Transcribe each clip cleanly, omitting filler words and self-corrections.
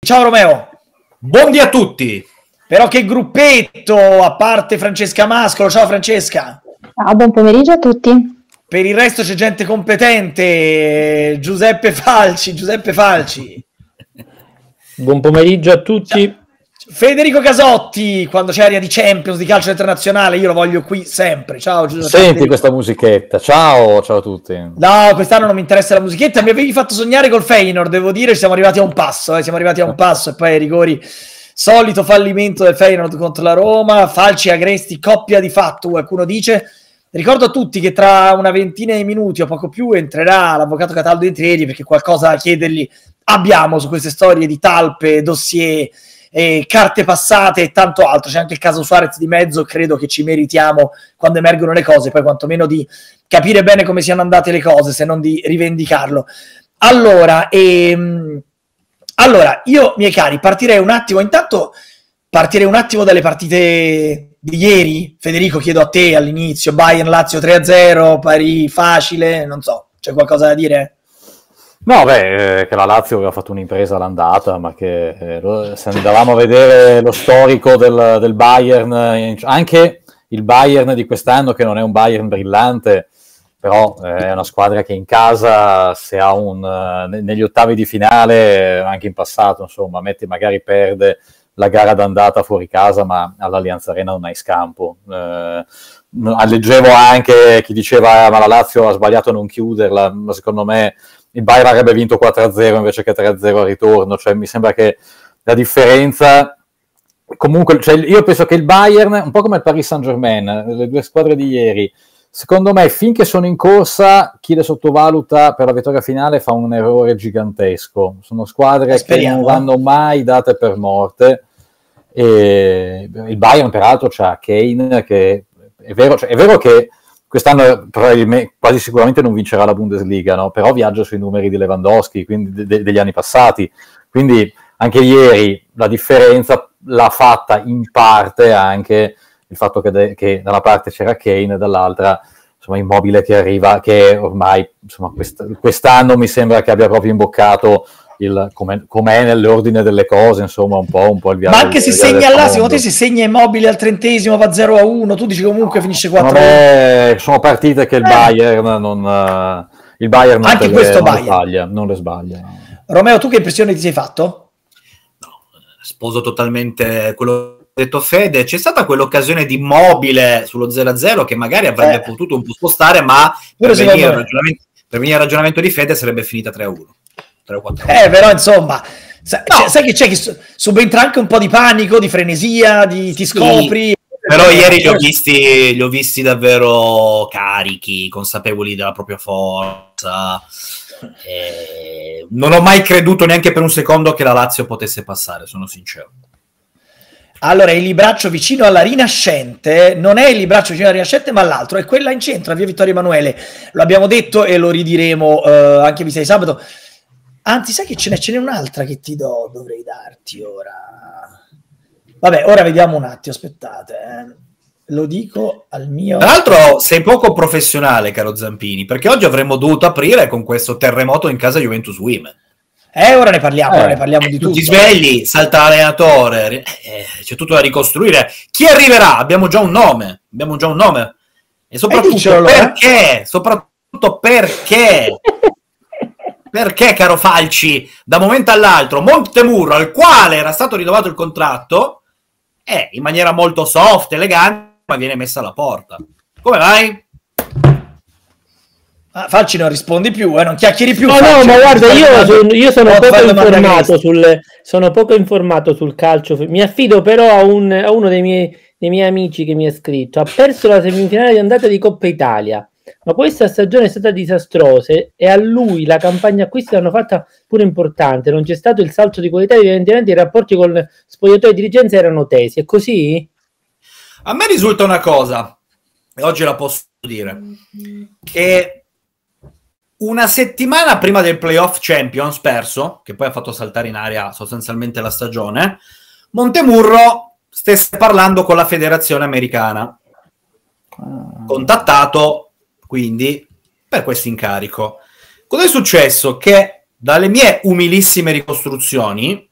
Ciao Romeo. Buondì a tutti. Però che gruppetto, a parte Francesca Mascolo. Ciao Francesca. Ciao, buon pomeriggio a tutti. Per il resto c'è gente competente. Giuseppe Falci. Buon pomeriggio a tutti. Federico Casotti, quando c'è area di Champions, di calcio internazionale, io lo voglio qui sempre. Ciao Giuseppe. Senti Federico. Questa musichetta, ciao a tutti. No, quest'anno non mi interessa la musichetta, mi avevi fatto sognare col Feyenoord, devo dire, siamo arrivati a un passo, e poi ai rigori, solito fallimento del Feyenoord contro la Roma, Falci e Agresti, coppia di fatto, qualcuno dice. Ricordo a tutti che tra una ventina di minuti o poco più entrerà l'avvocato Cataldo Intrieri, perché qualcosa da chiedergli abbiamo su queste storie di talpe, dossier, carte passate e tanto altro. C'è anche il caso Suarez di mezzo, credo che ci meritiamo, quando emergono le cose, poi quantomeno di capire bene come siano andate le cose, se non di rivendicarlo. Allora, io, miei cari, partirei un attimo dalle partite di ieri. Federico, chiedo a te all'inizio, Bayern-Lazio 3-0, pari facile, non so, c'è qualcosa da dire? No, che la Lazio aveva fatto un'impresa all'andata, ma che se andavamo a vedere lo storico del Bayern, anche il Bayern di quest'anno, che non è un Bayern brillante, però è una squadra che in casa, se ha negli ottavi di finale, anche in passato, insomma, magari perde la gara d'andata fuori casa, ma all'Allianz Arena non hai scampo. Leggevo anche chi diceva ma la Lazio ha sbagliato a non chiuderla, ma secondo me il Bayern avrebbe vinto 4-0 invece che 3-0 al ritorno. Cioè, mi sembra che la differenza comunque, cioè, io penso che il Bayern, un po' come il Paris Saint-Germain, le due squadre di ieri, secondo me finché sono in corsa chi le sottovaluta per la vittoria finale fa un errore gigantesco. Sono squadre che non vanno mai date per morte, e il Bayern peraltro c'ha Kane, che è vero che quest'anno quasi sicuramente non vincerà la Bundesliga, no? Però viaggia sui numeri di Lewandowski, quindi degli anni passati. Quindi anche ieri la differenza l'ha fatta in parte anche il fatto che da una parte c'era Kane e dall'altra, insomma, Immobile che arriva, che ormai, insomma, quest'anno mi sembra che abbia proprio imboccato com'è nell'ordine delle cose, insomma, un po' il viaggio. Ma anche se segna là, secondo te, se segna Immobile al 30esimo va 0-1, tu dici comunque finisce 4-1. Sono partite che il Bayern non anche questo non le sbaglia. Romeo, tu che impressione ti sei fatto? No, sposo totalmente quello che ha detto Fede. C'è stata quell'occasione di Immobile sullo 0-0 che magari avrebbe potuto un po' spostare, ma per venire al ragionamento di Fede sarebbe finita 3-1. Però insomma, sai che c'è, che subentra anche un po' di panico, di frenesia, ti scopri. Però ieri li ho visti davvero carichi, consapevoli della propria forza. Non ho mai creduto neanche per un secondo che la Lazio potesse passare, sono sincero. Allora, il libraccio vicino alla Rinascente non è il libraccio vicino alla Rinascente, ma l'altro è quella in centro, a via Vittorio Emanuele. Lo abbiamo detto e lo ridiremo anche vista di sabato. Anzi, sai che ce n'è un'altra che dovrei darti ora. Vabbè, ora vediamo un attimo, aspettate. Lo dico al mio... Tra l'altro sei poco professionale, caro Zampini, perché oggi avremmo dovuto aprire con questo terremoto in casa Juventus Women. Ora ne parliamo di tutto. Ti svegli, salta l'allenatore, c'è tutto da ricostruire. Chi arriverà? Abbiamo già un nome. E soprattutto perché? Soprattutto perché... Perché, caro Falci, da un momento all'altro Montemurro, al quale era stato rinnovato il contratto, in maniera molto soft, elegante, ma viene messa alla porta. Come mai? Falci non rispondi più, non chiacchieri più. No, Falci, ma guarda, io sono poco informato sul calcio. Mi affido però a uno dei miei amici che mi ha scritto. Ha perso la semifinale di andata di Coppa Italia. Ma questa stagione è stata disastrosa e a lui la campagna acquisti l'hanno fatta pure importante, non c'è stato il salto di qualità, evidentemente i rapporti con spogliatoi e dirigenza erano tesi, è così? A me risulta una cosa, e oggi la posso dire, che una settimana prima del playoff Champions perso, che poi ha fatto saltare in aria sostanzialmente la stagione, Montemurro stesse parlando con la federazione americana, contattato quindi per questo incarico. Cosa è successo? Che dalle mie umilissime ricostruzioni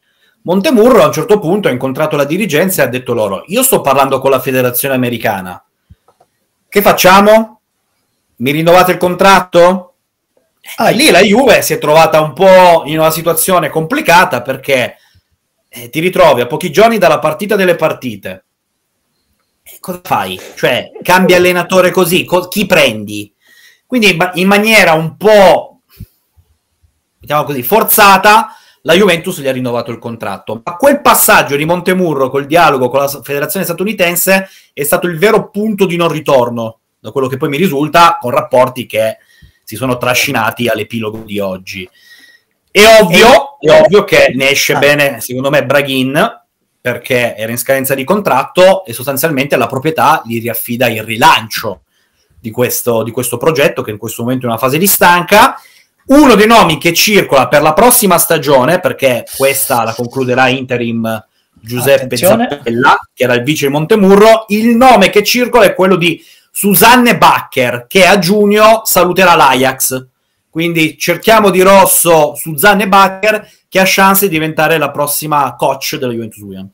Montemurro a un certo punto ha incontrato la dirigenza e ha detto loro: io sto parlando con la federazione americana, che facciamo? Mi rinnovate il contratto? Lì la Juve si è trovata un po' in una situazione complicata, perché ti ritrovi a pochi giorni dalla partita delle partite. Cosa fai? Cioè, cambi allenatore così, chi prendi? Quindi in maniera un po', diciamo così, forzata, la Juventus gli ha rinnovato il contratto. Ma quel passaggio di Montemurro col dialogo con la federazione statunitense è stato il vero punto di non ritorno, da quello che poi mi risulta, con rapporti che si sono trascinati all'epilogo di oggi. È ovvio che ne esce bene, secondo me, Braghin, perché era in scadenza di contratto e sostanzialmente la proprietà gli riaffida il rilancio di questo progetto, che in questo momento è una fase di stanca. Uno dei nomi che circola per la prossima stagione, perché questa la concluderà interim Giuseppe Zappella, che era il vice di Montemurro, il nome che circola è quello di Susanne Bakker, che a giugno saluterà l'Ajax. Quindi cerchiamo di rosso Susanne Bakker, che ha chance di diventare la prossima coach della Juventus Turin.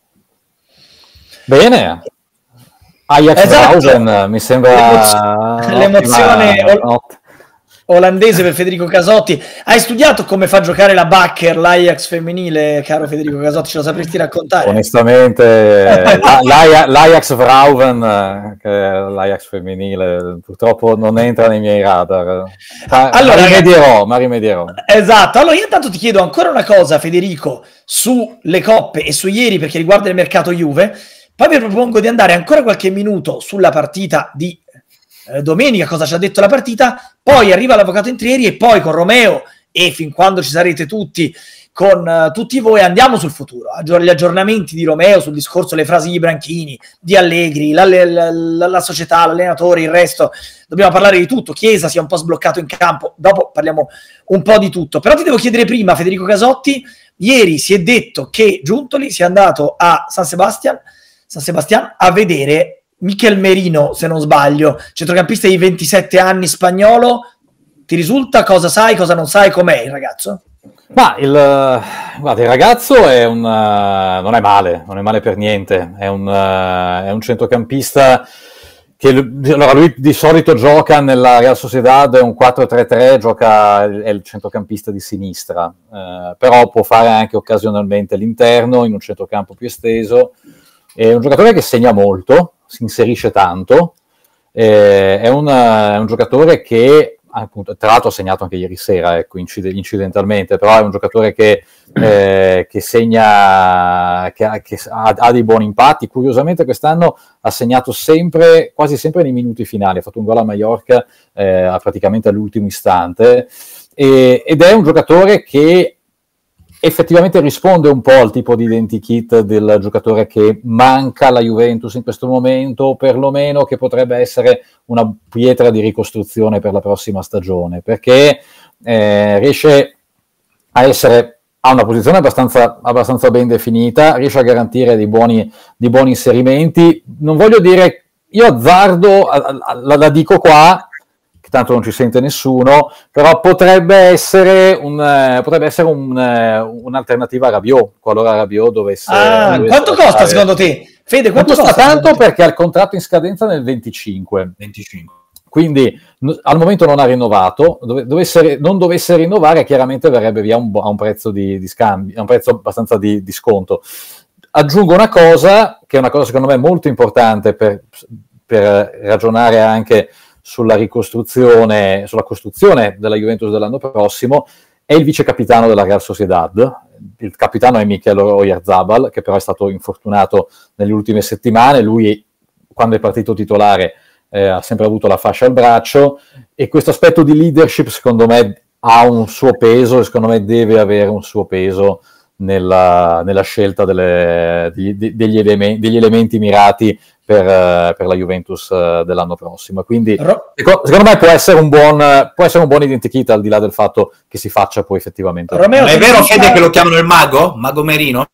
Bene. Ajax Brausen, mi sembra l'emozione olandese per Federico Casotti. Hai studiato come fa a giocare la Bakker, l'Ajax femminile, caro Federico Casotti? Ce lo sapresti raccontare? Onestamente, l'Ajax Vrouwen, che è l'Ajax femminile, purtroppo non entra nei miei radar. Ma rimedierò. Esatto. Allora io intanto ti chiedo ancora una cosa, Federico, sulle coppe e su ieri, perché riguarda il mercato Juve. Poi vi propongo di andare ancora qualche minuto sulla partita di domenica, cosa ci ha detto la partita, poi arriva l'avvocato Intrieri e poi con Romeo e fin quando ci sarete tutti, con tutti voi, andiamo sul futuro, gli aggiornamenti di Romeo sul discorso, le frasi di Branchini, di Allegri, la società, l'allenatore, il resto. Dobbiamo parlare di tutto. Chiesa si è un po' sbloccato in campo, dopo parliamo un po' di tutto. Però ti devo chiedere prima, Federico Casotti, ieri si è detto che Giuntoli sia andato a San Sebastian a vedere Mikel Merino, se non sbaglio, centrocampista di 27 anni spagnolo. Ti risulta? Cosa sai, cosa non sai? Com'è il ragazzo? Ma il ragazzo non è male per niente, è un centrocampista che allora lui di solito gioca nella Real Sociedad, è un 4-3-3, è il centrocampista di sinistra, però può fare anche occasionalmente l'interno in un centrocampo più esteso. È un giocatore che segna molto, si inserisce tanto, è un giocatore che, appunto, tra l'altro ha segnato anche ieri sera, ecco, incidentalmente, però è un giocatore che segna, che ha dei buoni impatti. Curiosamente quest'anno ha segnato quasi sempre nei minuti finali, ha fatto un gol a Mallorca praticamente all'ultimo istante, ed è un giocatore che effettivamente risponde un po' al tipo di identikit del giocatore che manca alla Juventus in questo momento, o perlomeno che potrebbe essere una pietra di ricostruzione per la prossima stagione, perché riesce a ha una posizione abbastanza ben definita, riesce a garantire dei buoni inserimenti. Non voglio dire, io azzardo, la dico qua, tanto non ci sente nessuno, però potrebbe essere un'alternativa a Rabiot, qualora Rabiot dovesse... quanto costa secondo te? Fede, quanto costa tanto? Perché ha il contratto in scadenza nel 25. Quindi al momento non ha rinnovato, non dovesse rinnovare, chiaramente verrebbe via a un prezzo di scambio, a un prezzo abbastanza di sconto. Aggiungo una cosa, che è una cosa secondo me molto importante per ragionare anche sulla costruzione della Juventus dell'anno prossimo, è il vice capitano della Real Sociedad. Il capitano è Mikel Oyarzabal, che però è stato infortunato nelle ultime settimane. Lui, quando è partito titolare, ha sempre avuto la fascia al braccio, e questo aspetto di leadership secondo me ha un suo peso, e secondo me deve avere un suo peso nella scelta degli elementi mirati per la Juventus dell'anno prossimo. Quindi secondo me può essere un buon identikit, al di là del fatto che si faccia poi effettivamente. Romeo, è vero, Fede, che lo chiamano il Mago Merino?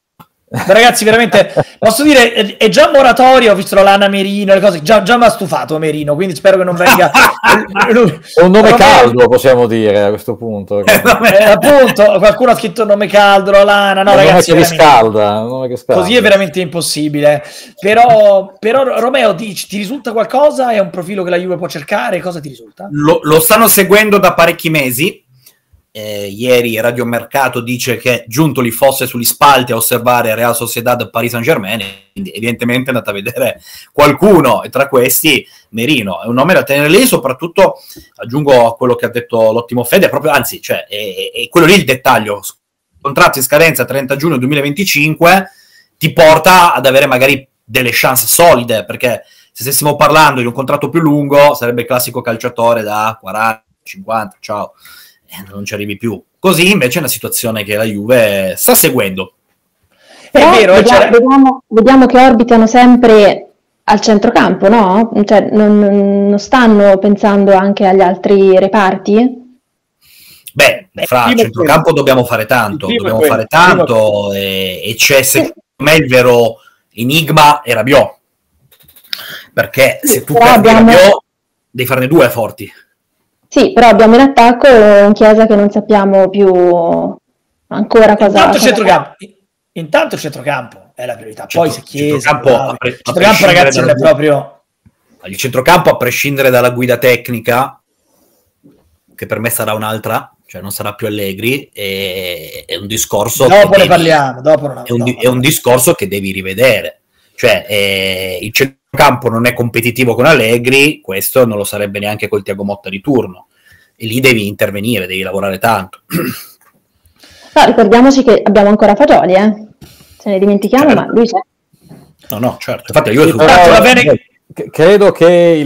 Ragazzi, veramente posso dire, è già moratoria. Ho visto la Lana Merino, le cose, già mi ha stufato Merino, quindi spero che non venga. È un nome caldo, possiamo dire a questo punto. Appunto, qualcuno ha scritto nome caldo, la Lana. No, ragazzi, nome che scalda, nome che scalda. Così è veramente impossibile. Però Romeo, ti risulta qualcosa? È un profilo che la Juve può cercare? Cosa ti risulta? Lo stanno seguendo da parecchi mesi. Ieri Radio Mercato dice che Giuntoli fosse sugli spalti a osservare Real Sociedad Paris Saint-Germain, quindi evidentemente è andato a vedere qualcuno, e tra questi Merino. È un nome da tenere lì, soprattutto aggiungo a quello che ha detto l'ottimo Fede, proprio, anzi, cioè, è quello lì il dettaglio. Contratto in scadenza 30 giugno 2025 ti porta ad avere magari delle chance solide, perché se stessimo parlando di un contratto più lungo sarebbe il classico calciatore da 40, 50, ciao, non ci arrivi più. Così invece è una situazione che la Juve sta seguendo. Però è vero, vediamo che orbitano sempre al centrocampo, no? Cioè, non stanno pensando anche agli altri reparti? Beh, fra centrocampo dobbiamo fare tanto, e c'è secondo me il vero enigma è Rabiot, perché se tu perdi Rabiot devi farne due forti. Sì, però abbiamo in attacco un Chiesa che non sappiamo più ancora cosa... Intanto il centrocampo è la priorità, poi se Chiesa... Il centrocampo, ragazzi, non è proprio... Il centrocampo, a prescindere dalla guida tecnica, che per me sarà un'altra, cioè non sarà più Allegri, è un discorso... Dopo ne parliamo, è un discorso che devi rivedere. Cioè, il centrocampo non è competitivo con Allegri, questo non lo sarebbe neanche col Thiago Motta di turno, e lì devi intervenire, devi lavorare tanto. No, ricordiamoci che abbiamo ancora Fagioli, se ne dimentichiamo, certo. Ma lui c'è. No, certo. Infatti io credo che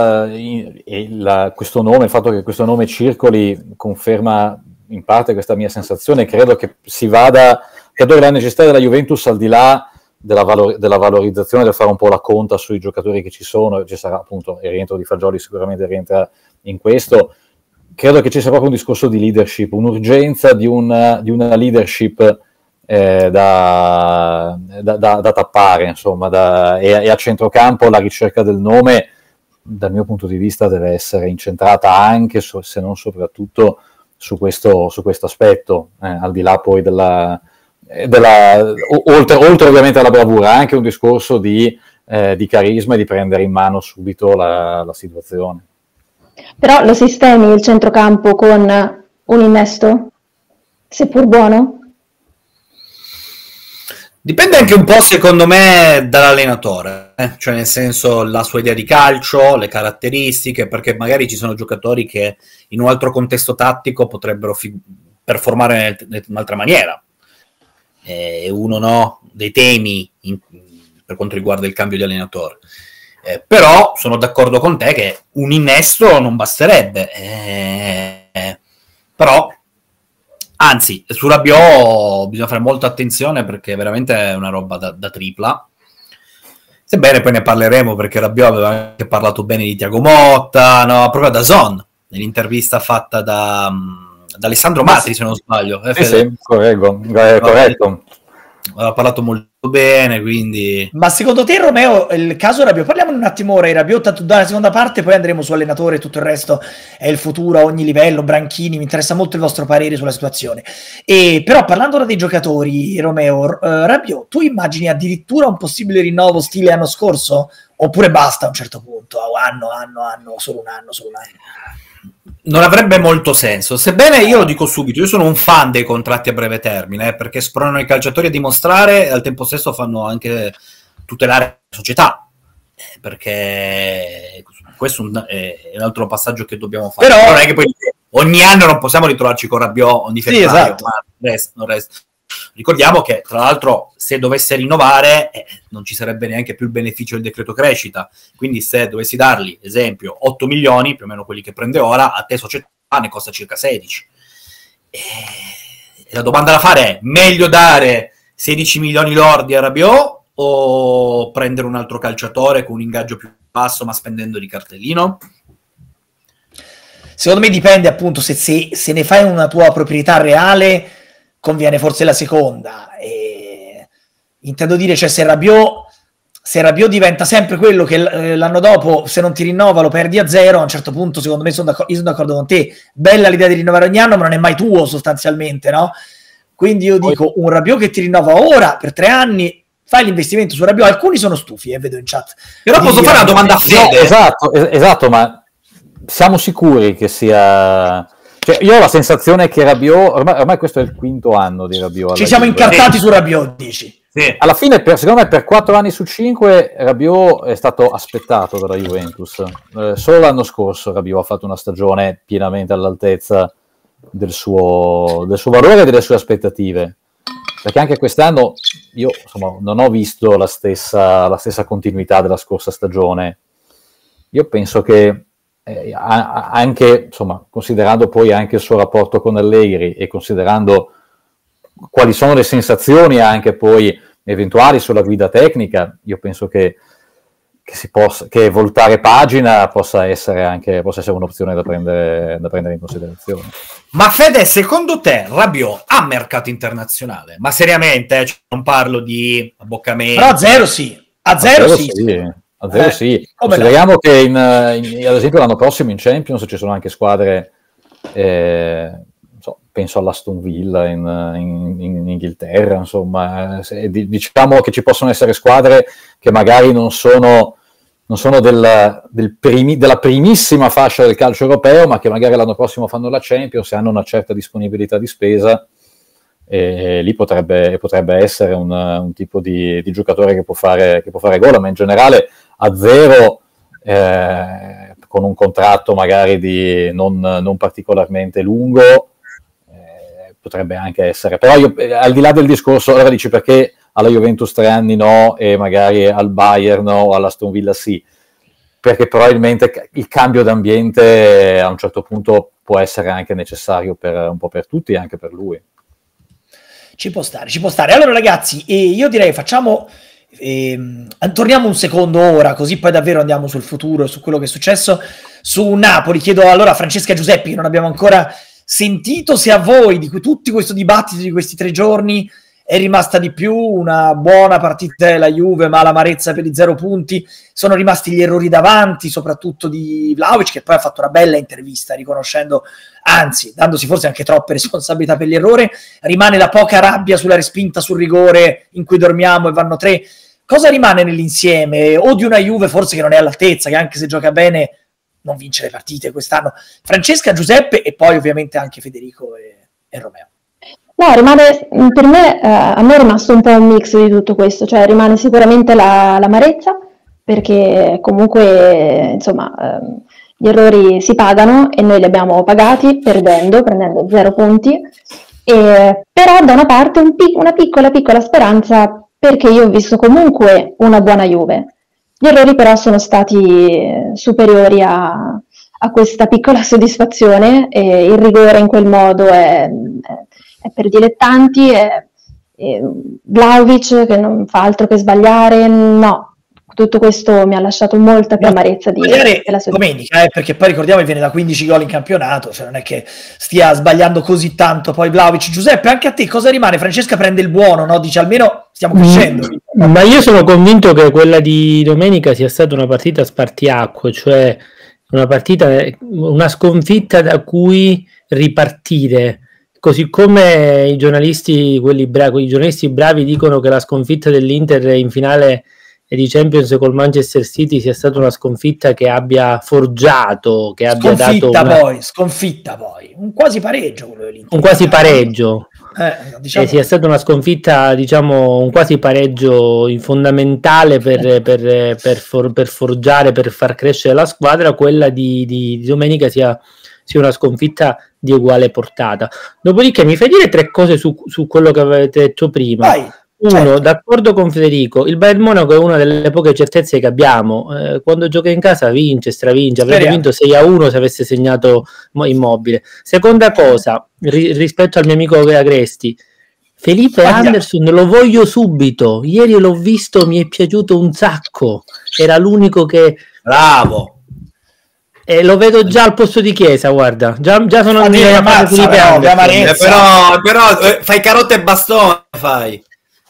questo nome, il fatto che questo nome circoli, conferma in parte questa mia sensazione. Credo che si vada, credo che la necessità della Juventus, al di là della valorizzazione, del fare un po' la conta sui giocatori che ci sono, ci sarà appunto il rientro di Fagioli, sicuramente rientra in questo. Credo che ci sia proprio un discorso di leadership, un'urgenza di una leadership da tappare, insomma, e a centrocampo la ricerca del nome, dal mio punto di vista, deve essere incentrata anche, se non soprattutto, su questo aspetto, al di là poi oltre ovviamente alla bravura, anche un discorso di carisma e di prendere in mano subito la situazione. Però lo sistemi il centrocampo con un innesto, seppur buono? Dipende anche un po', secondo me, dall'allenatore, cioè nel senso la sua idea di calcio, le caratteristiche, perché magari ci sono giocatori che in un altro contesto tattico potrebbero performare in un'altra maniera. E uno dei temi per quanto riguarda il cambio di allenatore. Però sono d'accordo con te che un innesto non basterebbe, però anzi, su Rabiot bisogna fare molta attenzione, perché veramente è una roba da tripla, sebbene poi ne parleremo, perché Rabiot aveva anche parlato bene di Thiago Motta, no? Proprio da DAZN, nell'intervista fatta da Alessandro Matri, se non sbaglio. Sì, corretto. Aveva parlato molto bene, quindi... Ma secondo te, Romeo, il caso Rabiot, parliamo un attimo ora di Rabiot, tanto dalla seconda parte, poi andremo su allenatore e tutto il resto è il futuro a ogni livello, Branchini, mi interessa molto il vostro parere sulla situazione. Però parlando ora dei giocatori, Romeo, Rabiot, tu immagini addirittura un possibile rinnovo stile anno scorso? Oppure basta a un certo punto, anno, solo un anno? Non avrebbe molto senso, sebbene io lo dico subito, io sono un fan dei contratti a breve termine, perché spronano i calciatori a dimostrare e al tempo stesso fanno anche tutelare la società, perché questo è un altro passaggio che dobbiamo fare. Però non è che poi ogni anno non possiamo ritrovarci con Rabiot ogni febbraio, sì, esatto. Ma non resta. Ricordiamo che, tra l'altro, se dovesse rinnovare non ci sarebbe neanche più il beneficio del decreto crescita, quindi se dovessi dargli, esempio, 8 milioni, più o meno quelli che prende ora, a te società ne costa circa 16. E la domanda da fare è: meglio dare 16 milioni lordi a Rabiot o prendere un altro calciatore con un ingaggio più basso ma spendendo di cartellino? Secondo me dipende, appunto, se ne fai una tua proprietà reale, conviene forse la seconda, intendo dire, cioè se Rabiot diventa sempre quello che l'anno dopo, se non ti rinnova lo perdi a 0, a un certo punto secondo me io sono d'accordo con te, bella l'idea di rinnovare ogni anno, ma non è mai tuo sostanzialmente, no? Quindi io dico, un Rabiot che ti rinnova ora per 3 anni, fai l'investimento su Rabiot. Alcuni sono stufi, vedo in chat. Però posso fare una domanda a Fede? Esatto, ma siamo sicuri che sia... Cioè, io ho la sensazione che Rabiot, ormai questo è il 5º anno di Rabiot. Ci siamo incartati su Rabiot, dici? Sì. Alla fine, secondo me, per 4 anni su 5 Rabiot è stato aspettato dalla Juventus. Solo l'anno scorso Rabiot ha fatto una stagione pienamente all'altezza del suo valore e delle sue aspettative. Perché anche quest'anno io insomma non ho visto la stessa continuità della scorsa stagione. Io penso che anche, insomma, considerando poi anche il suo rapporto con Allegri e considerando quali sono le sensazioni anche poi eventuali sulla guida tecnica, io penso che voltare pagina possa essere un'opzione da prendere in considerazione. Ma Fede, secondo te Rabiot ha mercato internazionale? Ma seriamente, cioè, non parlo di abboccamenti. Però a 0 sì. A 0 sì. A 0 sì. Consideriamo che ad esempio l'anno prossimo in Champions ci sono anche squadre, penso all'Aston Villa in Inghilterra, insomma, diciamo che ci possono essere squadre che magari non sono della primissima fascia del calcio europeo, ma che magari l'anno prossimo fanno la Champions e hanno una certa disponibilità di spesa, e lì potrebbe essere un tipo di giocatore che può fare gol, ma in generale a 0 con un contratto magari di non particolarmente lungo potrebbe anche essere. Però io, al di là del discorso, allora dici perché alla Juventus 3 anni no e magari al Bayern no o all'Aston Villa sì, perché probabilmente il cambio d'ambiente a un certo punto può essere anche necessario un po' per tutti e anche per lui. Ci può stare. Allora ragazzi, io direi torniamo un secondo ora, così poi davvero andiamo sul futuro e su quello che è successo su Napoli. Chiedo allora a Francesca Giuseppi, che non abbiamo ancora sentito, se a voi di tutto questo dibattito di questi 3 giorni è rimasta di più una buona partita della Juve, ma l'amarezza per i 0 punti, sono rimasti gli errori davanti, soprattutto di Vlahovic, che poi ha fatto una bella intervista riconoscendo, anzi dandosi forse anche troppe responsabilità per l'errore, rimane la poca rabbia sulla respinta sul rigore in cui dormiamo e vanno 3. Cosa rimane nell'insieme? O di una Juve forse che non è all'altezza, che anche se gioca bene non vince le partite quest'anno? Francesca, Giuseppe e poi ovviamente anche Federico e Romeo. No, rimane, per me, a me è rimasto un po' un mix di tutto questo, cioè rimane sicuramente l'amarezza, perché comunque, insomma, gli errori si pagano e noi li abbiamo pagati prendendo 0 punti, però da una parte una piccola speranza, perché io ho visto comunque una buona Juve. Gli errori però sono stati superiori a questa piccola soddisfazione, e il rigore in quel modo è per dilettanti, Vlahovic che non fa altro che sbagliare, no, tutto questo mi ha lasciato molta più amarezza della domenica, perché poi ricordiamo che viene da 15 gol in campionato, cioè non è che stia sbagliando così tanto poi Vlahovic. Giuseppe, anche a te cosa rimane? Francesca prende il buono, no? Dice almeno stiamo crescendo. Ma io sono convinto che quella di domenica sia stata una partita spartiacque, cioè una sconfitta da cui ripartire. Così come i giornalisti, quei giornalisti bravi dicono che la sconfitta dell'Inter in finale di Champions col Manchester City sia stata una sconfitta che abbia forgiato, che abbia sconfitta poi, un quasi pareggio quello dell'Inter. Un quasi pareggio. Diciamo... sia stata una sconfitta, diciamo, un quasi pareggio fondamentale per forgiare, per far crescere la squadra. Quella di domenica sia una sconfitta di uguale portata. Dopodiché mi fai dire 3 cose su quello che avete detto prima. Vai, Uno, certo. D'accordo con Federico, il Bayern Monaco è una delle poche certezze che abbiamo. Quando gioca in casa vince, stravince. Avrebbe vinto 6-1 se avesse segnato Immobile. Seconda cosa, rispetto al mio amico Agresti, Felipe Anderson lo voglio subito. Ieri l'ho visto, mi è piaciuto un sacco. Era l'unico che... Bravo! E lo vedo già al posto di Chiesa, guarda. Già sono però fai carote e bastone, fai.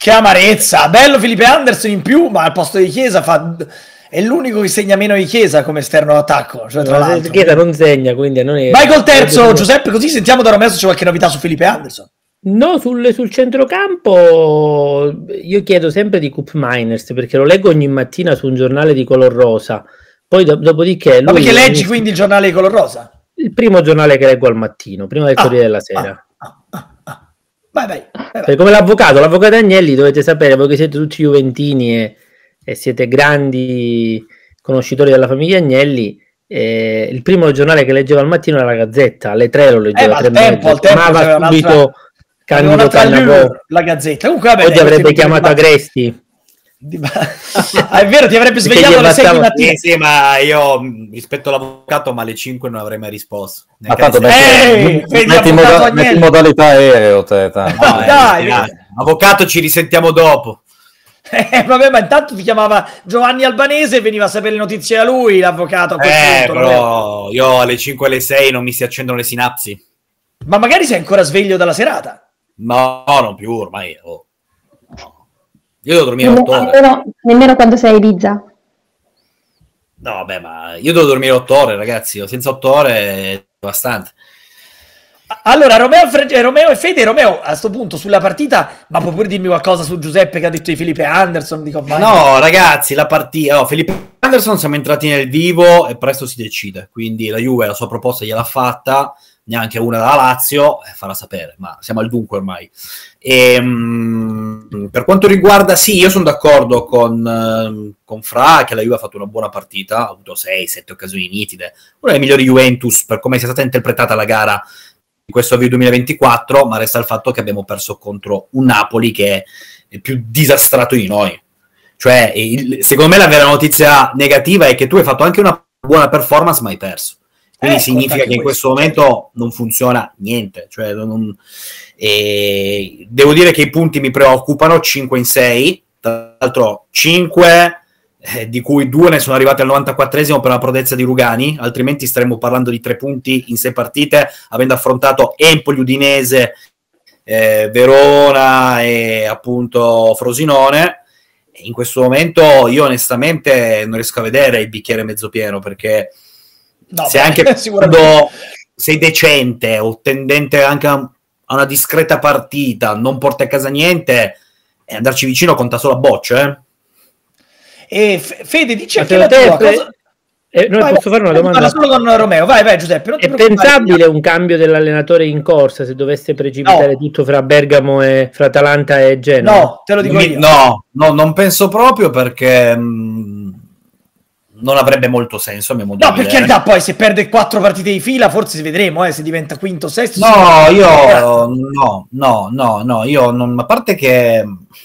Che amarezza, bello Felipe Anderson in più, ma al posto di Chiesa è l'unico che segna meno di Chiesa come esterno d'attacco. Cioè, tra l'altro. Chiesa non segna, quindi a noi... Vai col terzo, Giuseppe, così sentiamo da Romeo se c'è qualche novità su Felipe Anderson. No, sul centrocampo io chiedo sempre di Cup Miners, perché lo leggo ogni mattina su un giornale di color rosa. Poi dopodiché... Ma perché leggi quindi il giornale di color rosa? Il primo giornale che leggo al mattino, prima del Corriere della Sera. Vai. Come l'avvocato Agnelli, dovete sapere, voi che siete tutti juventini e siete grandi conoscitori della famiglia Agnelli, il primo giornale che leggevo al mattino era la Gazzetta, alle 3 lo leggevo, al tempo chiamava subito Candido Cannavò, la Gazzetta. Comunque, vabbè, oggi avrebbe chiamato Agresti. È vero, ti avrebbe svegliato alle 6 di mattina. Sì, ma io rispetto all'avvocato, ma alle 5 non avrei mai risposto. Metti in modalità aereo, te. Dai. Avvocato, ci risentiamo dopo. Vabbè, ma intanto ti chiamava Giovanni Albanese e veniva a sapere le notizie da lui, l'avvocato. Però io alle 5 e alle 6 non mi si accendono le sinapsi. Ma magari sei ancora sveglio dalla serata. No, non più ormai. No. Io devo dormire 8 ore. Nemmeno quando sei a Ibiza. No, vabbè, ma io devo dormire 8 ore, ragazzi. Senza 8 ore è bastante. Allora, Romeo e Fede. Romeo, a sto punto, sulla partita, ma puoi pure dirmi qualcosa su Giuseppe che ha detto di Felipe Anderson? No, ragazzi, la partita... No, Felipe Anderson siamo entrati nel vivo e presto si decide. Quindi la Juve la sua proposta gliel'ha fatta, neanche una dalla Lazio, farà sapere, ma siamo al dunque ormai. Per quanto riguarda, sì, io sono d'accordo con Fra, che la Juve ha fatto una buona partita, ha avuto 6-7 occasioni nitide, una delle migliori Juventus per come sia stata interpretata la gara in questo avvio 2024, ma resta il fatto che abbiamo perso contro un Napoli che è più disastrato di noi. Cioè, secondo me la vera notizia negativa è che tu hai fatto anche una buona performance, ma hai perso. Quindi significa che in questo momento non funziona niente. Cioè, devo dire che i punti mi preoccupano, 5 in 6, tra l'altro 5 di cui 2 ne sono arrivati al 94esimo per la prodezza di Rugani, altrimenti staremmo parlando di 3 punti in 6 partite, avendo affrontato Empoli, Udinese, Verona e appunto Frosinone. In questo momento io onestamente non riesco a vedere il bicchiere mezzo pieno, perché se anche quando sei decente o tendente anche a una discreta partita non porti a casa niente, e andarci vicino conta solo a bocce. E Fede, dici anche la tua cosa. Posso fare una domanda? Solo con Romeo, vai Giuseppe. È pensabile un cambio dell'allenatore in corsa se dovesse precipitare tutto fra Bergamo e fra Atalanta e Genoa? No, te lo dico io. No, non penso proprio, perché non avrebbe molto senso a mio modo di vedere. No, perché poi se perde 4 partite di fila forse vedremo se diventa quinto o sesto. No, io non, a parte che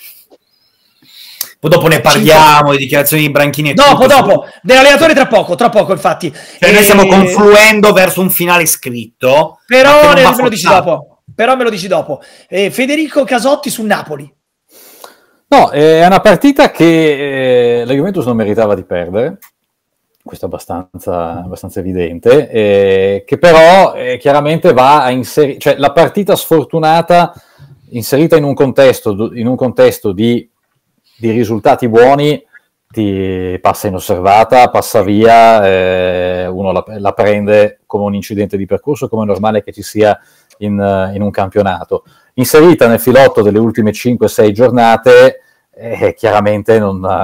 poi dopo ne parliamo di dichiarazioni di Branchini e dopo dell'allenatore tra poco infatti, cioè, noi stiamo confluendo verso un finale scritto, però me lo dici dopo. Federico Casotti su Napoli. No, è una partita che la Juventus non meritava di perdere, questo è abbastanza evidente, che però chiaramente va a inserire, cioè la partita sfortunata inserita in un contesto di risultati buoni ti passa inosservata, passa via, uno la prende come un incidente di percorso, come è normale che ci sia in un campionato. Inserita nel filotto delle ultime 5-6 giornate, chiaramente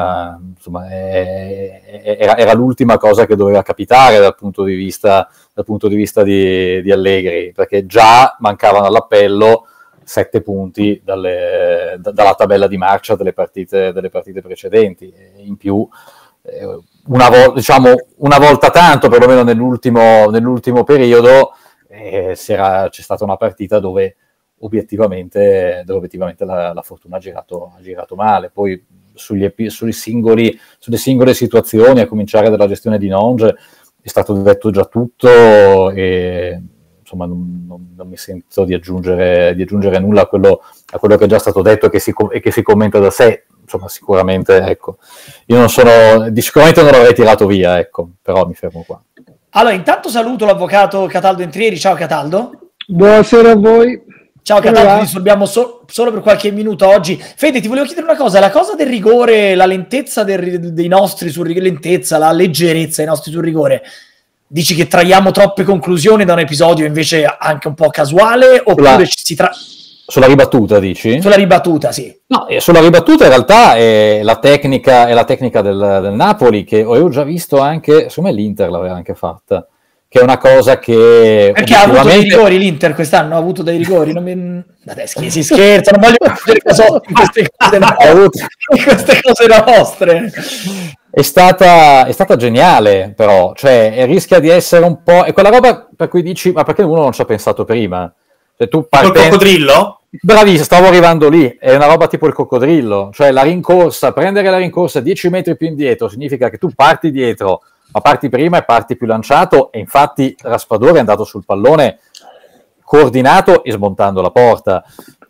era l'ultima cosa che doveva capitare dal punto di vista di Allegri, perché già mancavano all'appello 7 punti dalla tabella di marcia delle partite precedenti. In più, una volta tanto, perlomeno nell'ultimo periodo, c'è stata una partita dove obiettivamente la fortuna ha girato male. Poi sulle singole situazioni, a cominciare dalla gestione di Nonge, è stato detto già tutto, e insomma non mi sento di aggiungere nulla a quello che è già stato detto e che si commenta da sé. Insomma, sicuramente, ecco, io sicuramente non l'avrei tirato via, ecco, però mi fermo qua. Allora, intanto saluto l'avvocato Cataldo Entrieri. Ciao Cataldo. Buonasera a voi. Ciao Cataldo, ti disturbiamo solo per qualche minuto oggi. Fede, ti volevo chiedere una cosa, la cosa del rigore, la lentezza dei nostri sul rigore, lentezza, la leggerezza dei nostri sul rigore, dici che traiamo troppe conclusioni da un episodio invece anche un po' casuale, oppure sulla ribattuta, dici? Sulla ribattuta, sì. No, sulla ribattuta in realtà è la tecnica del Napoli, che avevo già visto anche, secondo me l'Inter l'aveva anche fatta, che è una cosa che... Perché ha avuto dei rigori l'Inter quest'anno? Ha avuto dei rigori? Si scherza, non voglio fare Casotti in queste cose nostre. È stata geniale, però, cioè rischia di essere un po'... È quella roba per cui dici, ma perché uno non ci ha pensato prima? Cioè, tu col coccodrillo? Bravissimo, stavo arrivando lì, è una roba tipo il coccodrillo, cioè la rincorsa, prendere la rincorsa 10 metri più indietro significa che tu parti dietro, ma parti prima e parti più lanciato, e infatti Raspadori è andato sul pallone coordinato e smontando la porta.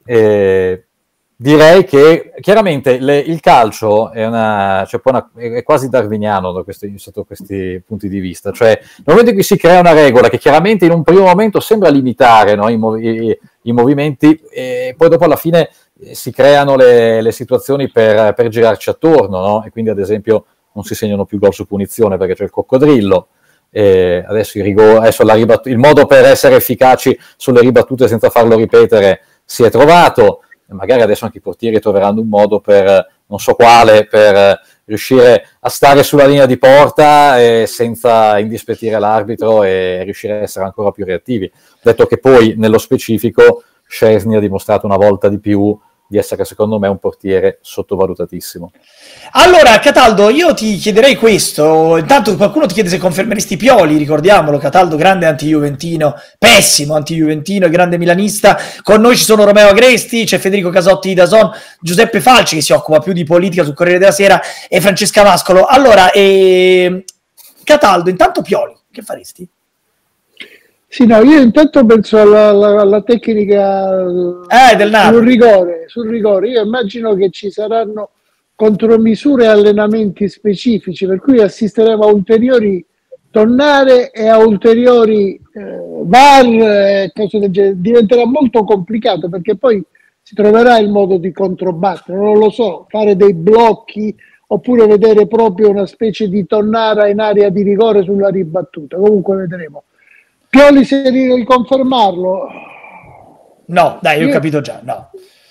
Direi che chiaramente il calcio è quasi darwiniano sotto questi punti di vista, cioè nel momento in cui si crea una regola che chiaramente in un primo momento sembra limitare, no, i movimenti, e poi dopo alla fine si creano le situazioni per girarci attorno, no? E quindi ad esempio non si segnano più gol su punizione perché c'è il coccodrillo. Adesso il modo per essere efficaci sulle ribattute senza farlo ripetere si è trovato. Magari adesso anche i portieri troveranno un modo per, non so quale, per riuscire a stare sulla linea di porta senza indispettire l'arbitro e riuscire a essere ancora più reattivi. Detto che poi, nello specifico, Szczęsny ha dimostrato una volta di più di essere, secondo me, un portiere sottovalutatissimo. Allora, Cataldo, io ti chiederei questo. Intanto qualcuno ti chiede se confermeresti Pioli, ricordiamolo, Cataldo, grande anti-juventino, pessimo anti-juventino e grande milanista. Con noi ci sono Romeo Agresti, c'è Federico Casotti di DAZN, Giuseppe Falci, che si occupa più di politica sul Corriere della Sera, e Francesca Mascolo. Allora, Cataldo, intanto Pioli, che faresti? Sì, no, io intanto penso alla tecnica del sul rigore. Io immagino che ci saranno contromisure e allenamenti specifici, per cui assisteremo a ulteriori tonnare e a ulteriori VAR, cose del genere. Diventerà molto complicato perché poi si troverà il modo di controbattere, non lo so, fare dei blocchi oppure vedere proprio una specie di tonnara in area di rigore sulla ribattuta. Comunque vedremo. Pioli, se devi riconfermarlo? No, dai, io ho capito già, no.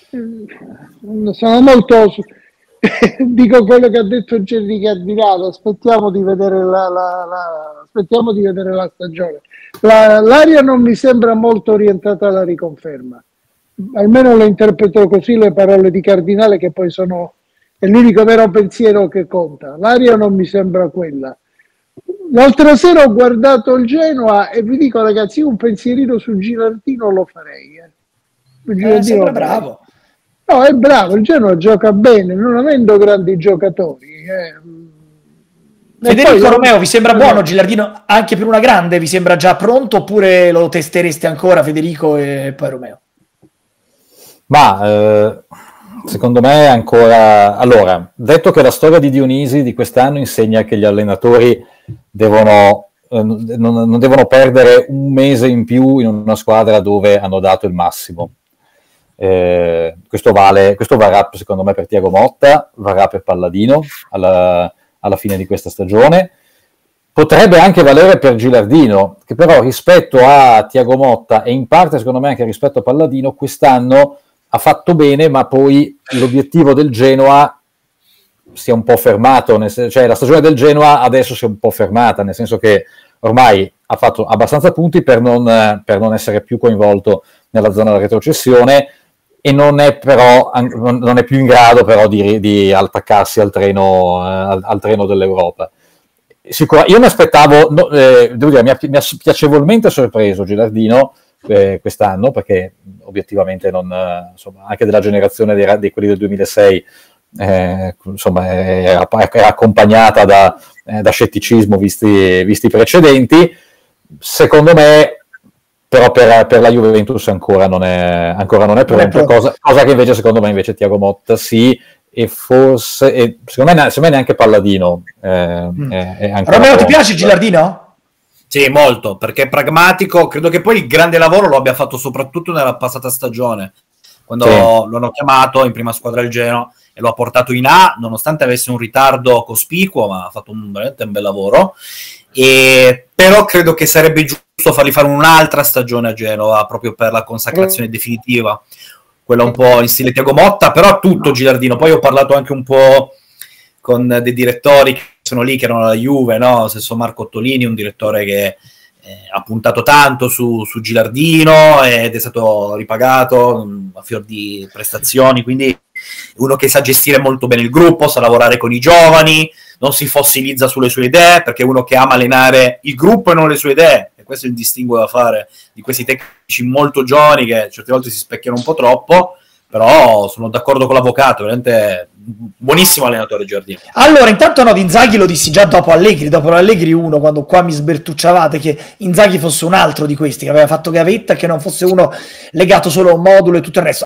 Sono molto... Dico quello che ha detto Gerry Cardinale, aspettiamo di vedere la stagione. L'aria non mi sembra molto orientata alla riconferma. Almeno lo interpreto così le parole di Cardinale, che poi è l'unico vero pensiero che conta. L'aria non mi sembra quella. L'altra sera ho guardato il Genoa e vi dico, ragazzi, io un pensierino su Gilardino lo farei. Sembra bravo. No, è bravo, il Genoa gioca bene, non avendo grandi giocatori. Federico Romeo, vi sembra buono Gilardino anche per una grande? Vi sembra già pronto oppure lo testereste ancora, Federico, e poi Romeo? Ma secondo me ancora... Allora, detto che la storia di Dionisi di quest'anno insegna che gli allenatori non devono perdere un mese in più in una squadra dove hanno dato il massimo. Questo varrà secondo me per Thiago Motta, varrà per Palladino alla fine di questa stagione, potrebbe anche valere per Gilardino, che però rispetto a Thiago Motta e in parte secondo me anche rispetto a Palladino quest'anno ha fatto bene, ma poi l'obiettivo del Genoa si è un po' fermato, cioè la stagione del Genoa adesso si è un po' fermata, nel senso che ormai ha fatto abbastanza punti per non essere più coinvolto nella zona della retrocessione, e non è più in grado però di attaccarsi al treno dell'Europa. Io mi aspettavo, devo dire, mi ha piacevolmente sorpreso Gilardino quest'anno, perché obiettivamente anche della generazione di quelli del 2006 era accompagnata da scetticismo visti i precedenti. Secondo me però per la Juventus ancora non è pronto, cosa che invece secondo me Thiago Motta sì, e forse secondo me neanche Palladino è ancora Romeo, pronto. ti piace Gilardino? Sì, molto, perché è pragmatico. Credo che poi il grande lavoro lo abbia fatto soprattutto nella passata stagione, quando lo hanno chiamato in prima squadra del Genoa e lo ha portato in A, nonostante avesse un ritardo cospicuo, ma ha fatto veramente un bel lavoro. Però credo che sarebbe giusto fargli fare un'altra stagione a Genova, proprio per la consacrazione definitiva, quella un po' in stile Thiago Motta, però tutto Gilardino. Poi ho parlato anche un po' con dei direttori che sono lì, che erano alla Juve, no? Stesso Marco Ottolini, un direttore che ha puntato tanto su Gilardino ed è stato ripagato a fior di prestazioni, quindi uno che sa gestire molto bene il gruppo, sa lavorare con i giovani, non si fossilizza sulle sue idee, perché è uno che ama allenare il gruppo e non le sue idee, e questo è il distinguo da fare di questi tecnici molto giovani che certe volte si specchiano un po' troppo. Però sono d'accordo con l'avvocato, veramente buonissimo allenatore Giardino. Allora, intanto no, di Inzaghi lo dissi già dopo l'Allegri 1, quando qua mi sbertucciavate che Inzaghi fosse un altro di questi, che aveva fatto gavetta, che non fosse uno legato solo a un modulo e tutto il resto.